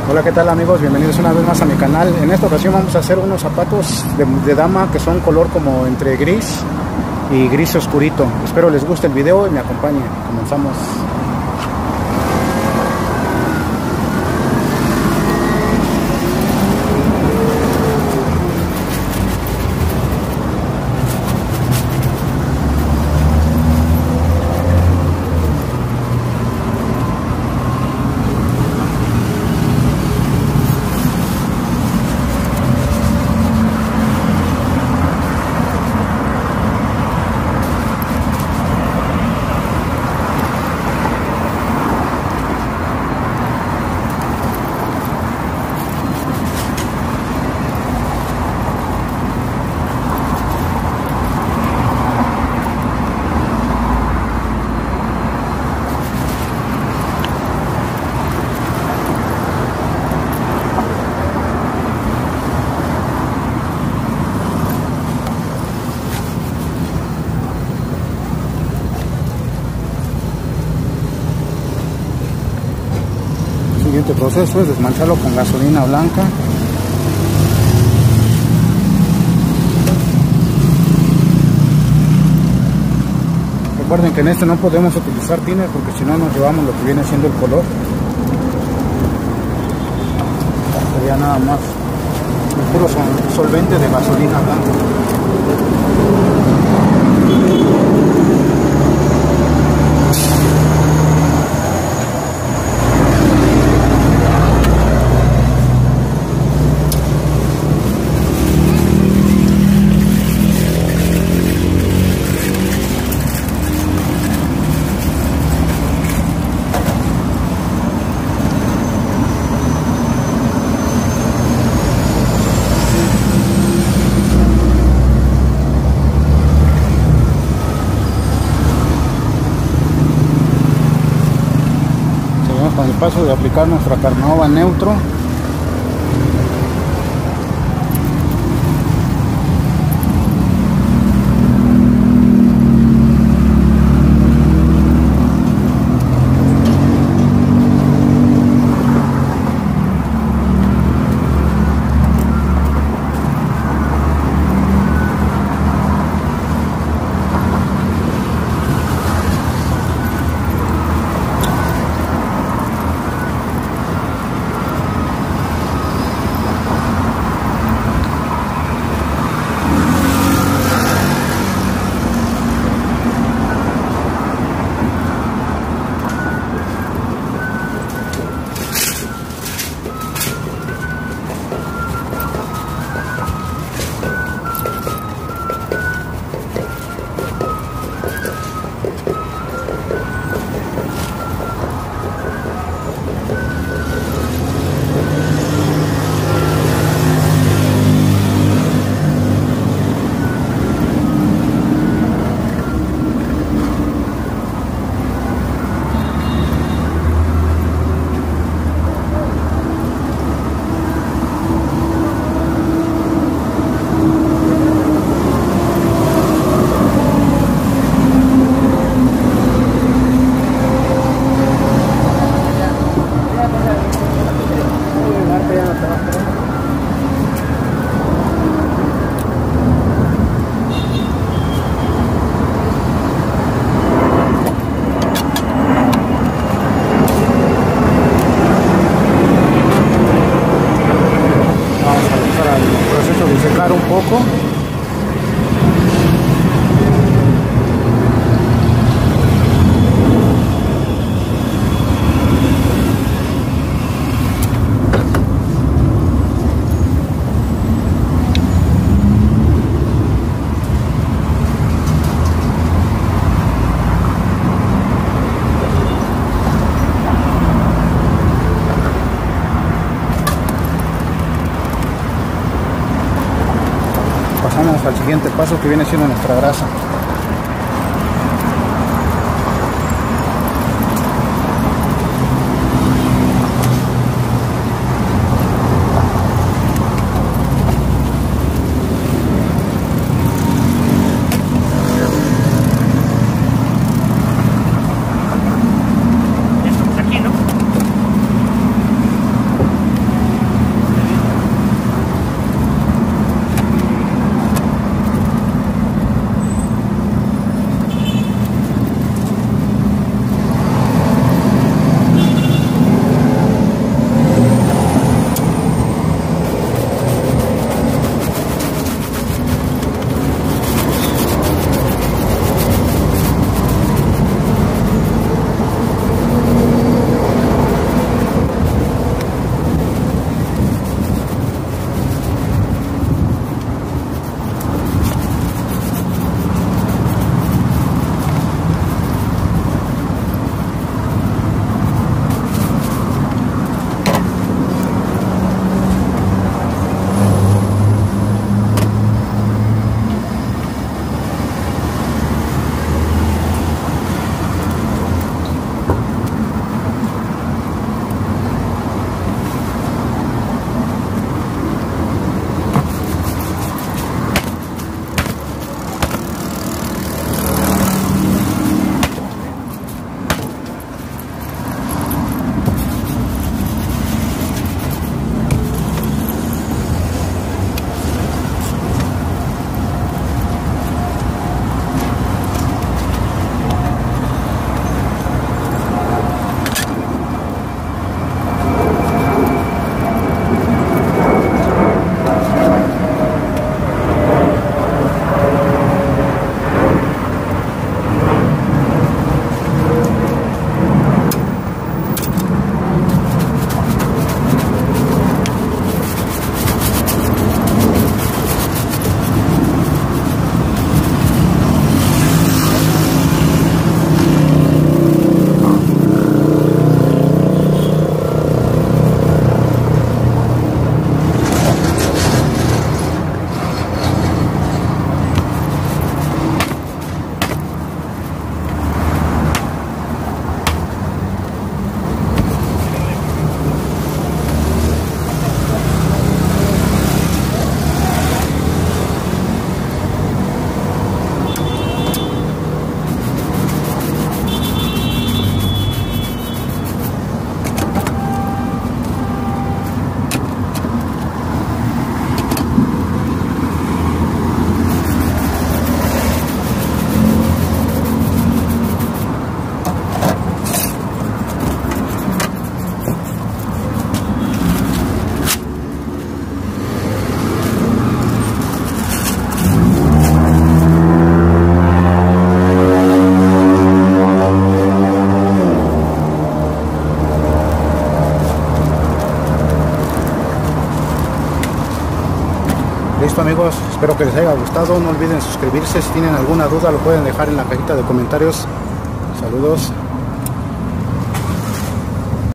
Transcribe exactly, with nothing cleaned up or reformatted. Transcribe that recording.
Hola, ¿qué tal amigos? Bienvenidos una vez más a mi canal. En esta ocasión vamos a hacer unos zapatos de, de dama que son color como entre gris y gris oscurito. Espero les guste el video y me acompañen. Comenzamos. El siguiente proceso es desmancharlo con gasolina blanca. Recuerden que en este no podemos utilizar tiner porque si no nos llevamos lo que viene siendo el color. Sería nada más el puro sol solvente de gasolina blanca. Con el paso de aplicar nuestra Carnauba neutro. Un poco. Pasamos al siguiente paso que viene siendo nuestra grasa. esto, amigos. Espero que les haya gustado. No olviden suscribirse. Si tienen alguna duda lo pueden dejar en la cajita de comentarios. Saludos.